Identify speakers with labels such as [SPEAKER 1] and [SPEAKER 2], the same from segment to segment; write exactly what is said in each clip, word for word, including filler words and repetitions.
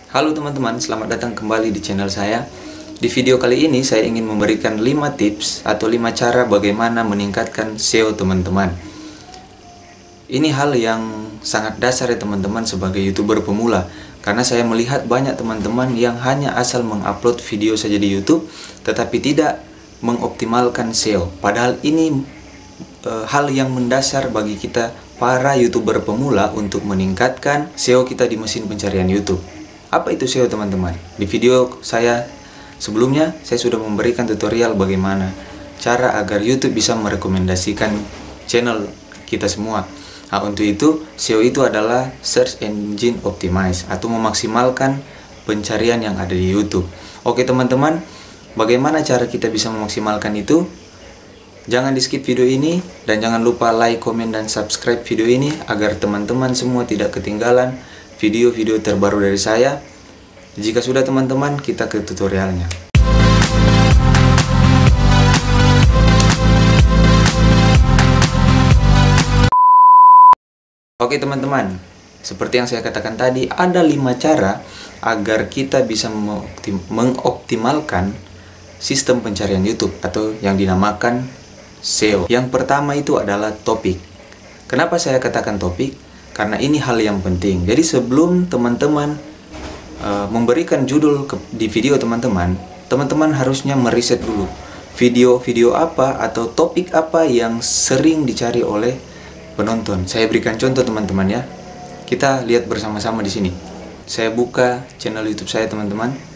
[SPEAKER 1] Halo teman-teman, selamat datang kembali di channel saya. Di video kali ini saya ingin memberikan lima tips atau lima cara bagaimana meningkatkan S E O teman-teman. Ini hal yang sangat dasar ya teman-teman sebagai YouTuber pemula, karena saya melihat banyak teman-teman yang hanya asal mengupload video saja di YouTube tetapi tidak mengoptimalkan S E O. Padahal ini e, hal yang mendasar bagi kita para YouTuber pemula untuk meningkatkan S E O kita di mesin pencarian YouTube. Apa itu S E O teman-teman? Di video saya sebelumnya saya sudah memberikan tutorial bagaimana cara agar YouTube bisa merekomendasikan channel kita semua. Nah, untuk itu S E O itu adalah Search Engine Optimize atau memaksimalkan pencarian yang ada di YouTube. Oke teman-teman, bagaimana cara kita bisa memaksimalkan itu? Jangan di skip video ini dan jangan lupa like, komen, dan subscribe video ini agar teman-teman semua tidak ketinggalan video-video terbaru dari saya. Jika sudah teman-teman, kita ke tutorialnya. Oke teman-teman, seperti yang saya katakan tadi, ada lima cara agar kita bisa mengoptimalkan sistem pencarian YouTube atau yang dinamakan S E O. Yang pertama itu adalah topik. Kenapa saya katakan topik? Karena ini hal yang penting. Jadi sebelum teman-teman uh, memberikan judul ke, di video teman-teman, teman-teman harusnya meriset dulu video-video apa atau topik apa yang sering dicari oleh penonton. Saya berikan contoh teman-teman ya. Kita lihat bersama-sama di sini. Saya buka channel YouTube saya teman-teman.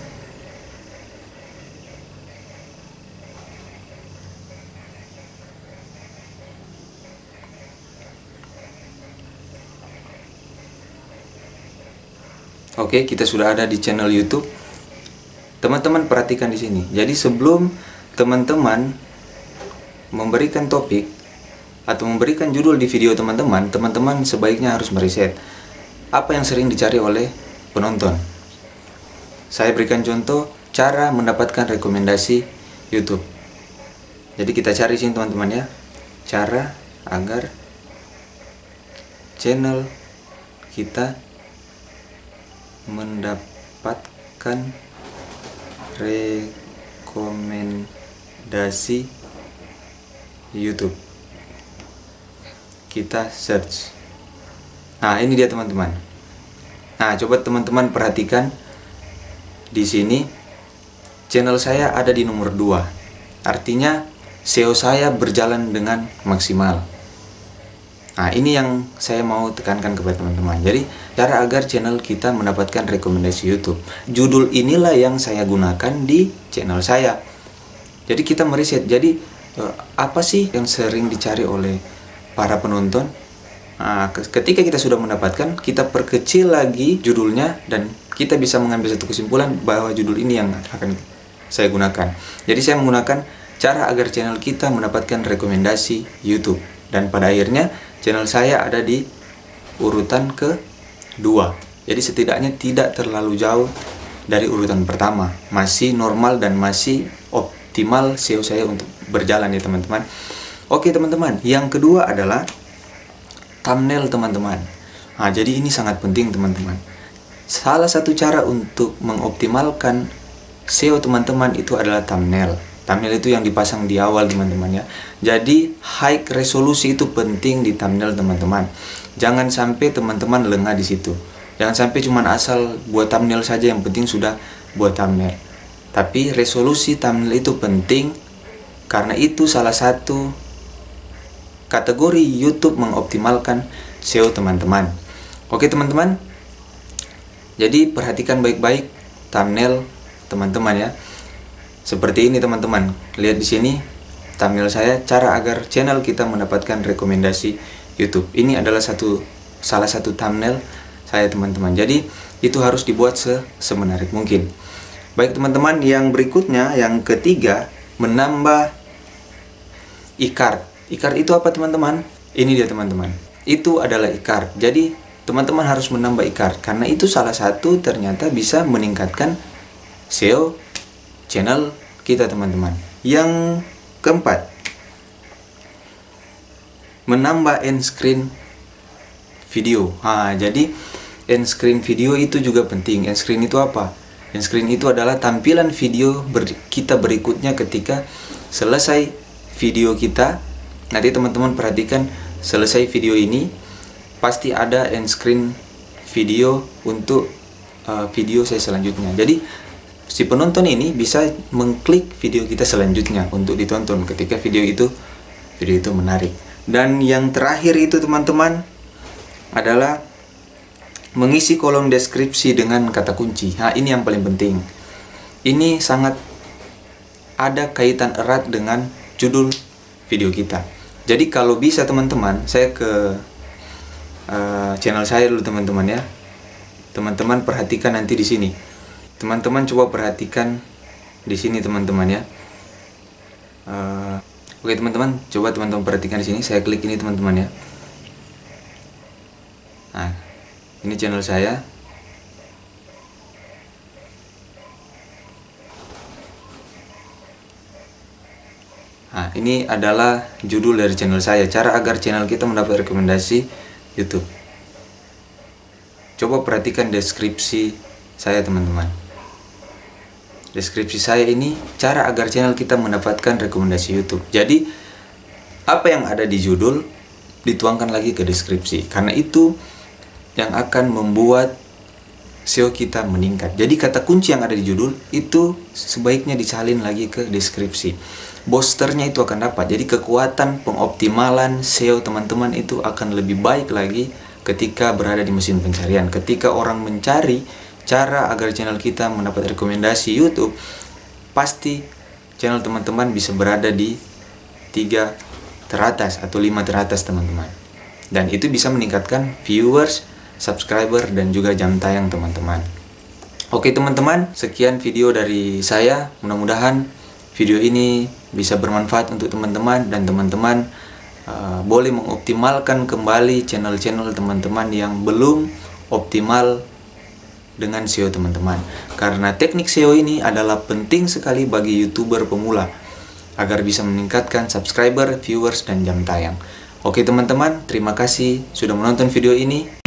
[SPEAKER 1] Oke, kita sudah ada di channel YouTube. Teman-teman perhatikan di sini. Jadi sebelum teman-teman memberikan topik atau memberikan judul di video teman-teman, teman-teman sebaiknya harus meriset apa yang sering dicari oleh penonton. Saya berikan contoh cara mendapatkan rekomendasi YouTube. Jadi kita cari sini teman-teman ya, cara agar channel kita mendapatkan rekomendasi YouTube. Kita search. Nah, ini dia teman-teman. Nah, coba teman-teman perhatikan di sini channel saya ada di nomor dua. Artinya S E O saya berjalan dengan maksimal. Nah, ini yang saya mau tekankan kepada teman-teman. Jadi, cara agar channel kita mendapatkan rekomendasi YouTube. Judul inilah yang saya gunakan di channel saya. Jadi, kita meriset. Jadi, apa sih yang sering dicari oleh para penonton? Nah, ketika kita sudah mendapatkan, kita perkecil lagi judulnya dan kita bisa mengambil satu kesimpulan bahwa judul ini yang akan saya gunakan. Jadi, saya menggunakan cara agar channel kita mendapatkan rekomendasi YouTube. Dan pada akhirnya channel saya ada di urutan kedua. Jadi setidaknya tidak terlalu jauh dari urutan pertama. Masih normal dan masih optimal S E O saya untuk berjalan ya teman-teman. Oke teman-teman, yang kedua adalah thumbnail teman-teman. Nah, jadi ini sangat penting teman-teman. Salah satu cara untuk mengoptimalkan S E O teman-teman itu adalah thumbnail. Thumbnail itu yang dipasang di awal teman-teman ya. Jadi high resolusi itu penting di thumbnail teman-teman. Jangan sampai teman-teman lengah di situ. Jangan sampai cuma asal buat thumbnail saja, yang penting sudah buat thumbnail. Tapi resolusi thumbnail itu penting karena itu salah satu kategori YouTube mengoptimalkan S E O teman-teman. Oke teman-teman. Jadi perhatikan baik-baik thumbnail teman-teman ya. Seperti ini teman-teman, lihat di sini thumbnail saya, cara agar channel kita mendapatkan rekomendasi YouTube. Ini adalah satu salah satu thumbnail saya teman-teman. Jadi itu harus dibuat se semenarik mungkin. Baik teman-teman, yang berikutnya, yang ketiga, menambah e-card. E-card itu apa teman-teman? Ini dia teman-teman. Itu adalah e-card. Jadi teman-teman harus menambah e-card karena itu salah satu ternyata bisa meningkatkan S E O channel kita teman-teman. Yang keempat, menambah end screen video. Nah, jadi end screen video itu juga penting. End screen itu apa? End screen itu adalah tampilan video ber kita berikutnya ketika selesai video kita. Nanti teman-teman perhatikan, selesai video ini pasti ada end screen video untuk uh, video saya selanjutnya. Jadi si penonton ini bisa mengklik video kita selanjutnya untuk ditonton ketika video itu video itu menarik. Dan yang terakhir itu teman-teman adalah mengisi kolom deskripsi dengan kata kunci. Nah, ini yang paling penting. Ini sangat ada kaitan erat dengan judul video kita. Jadi kalau bisa teman-teman, saya ke uh, channel saya dulu teman-teman ya. Teman-teman perhatikan nanti di sini. Teman-teman coba perhatikan di sini teman-teman ya. Uh, Oke teman-teman, coba teman-teman perhatikan di sini. Saya klik ini teman-teman ya. Nah, ini channel saya. Nah, ini adalah judul dari channel saya. Cara agar channel kita mendapat rekomendasi YouTube. Coba perhatikan deskripsi saya teman-teman. Deskripsi saya ini cara agar channel kita mendapatkan rekomendasi YouTube. Jadi apa yang ada di judul dituangkan lagi ke deskripsi. Karena itu yang akan membuat S E O kita meningkat. Jadi kata kunci yang ada di judul itu sebaiknya disalin lagi ke deskripsi. Boosternya itu akan dapat. Jadi kekuatan pengoptimalan S E O teman-teman itu akan lebih baik lagi ketika berada di mesin pencarian. Ketika orang mencari cara agar channel kita mendapat rekomendasi YouTube, pasti channel teman-teman bisa berada di tiga teratas atau lima teratas teman-teman. Dan itu bisa meningkatkan viewers, subscriber, dan juga jam tayang teman-teman. Oke teman-teman, sekian video dari saya. Mudah-mudahan video ini bisa bermanfaat untuk teman-teman, dan teman-teman uh, boleh mengoptimalkan kembali channel-channel teman-teman yang belum optimal dengan S E O teman-teman. Karena teknik S E O ini adalah penting sekali bagi YouTuber pemula agar bisa meningkatkan subscriber, viewers, dan jam tayang. Oke teman-teman, terima kasih sudah menonton video ini.